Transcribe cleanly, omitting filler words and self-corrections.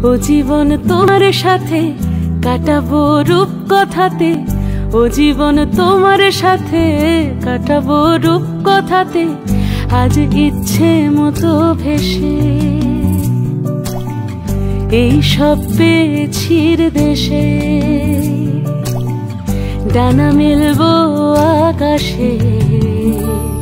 ও জীবন তোমার সাথে কাটাবো রূপ কথাতে, ও জীবন তোমার সাথে কাটাবো রূপ কথাতে। আজ ইচ্ছে মতো ভেসে এই সব পেয়েছির দেশে, ডানা মেলবো আকাশে।